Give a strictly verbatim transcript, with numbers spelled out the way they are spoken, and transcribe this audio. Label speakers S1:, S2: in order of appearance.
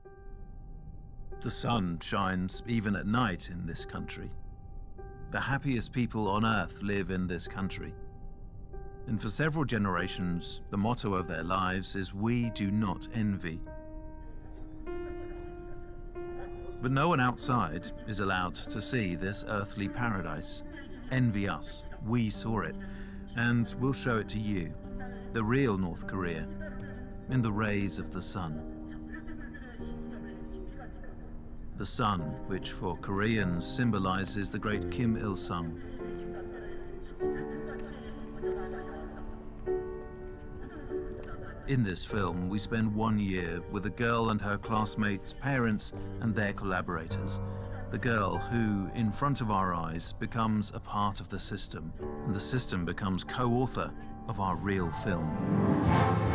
S1: The sun shines even at night in this country. The happiest people on earth live in this country. And for several generations, the motto of their lives is, "We do not envy." But no one outside is allowed to see this earthly paradise. Envy us. We saw it, and we'll show it to you, the real North Korea, in the rays of the sun. The sun, which for Koreans symbolizes the great Kim Il-sung. In this film, we spend one year with a girl and her classmates, parents, and their collaborators. The girl who, in front of our eyes, becomes a part of the system, and the system becomes co-author of our real film.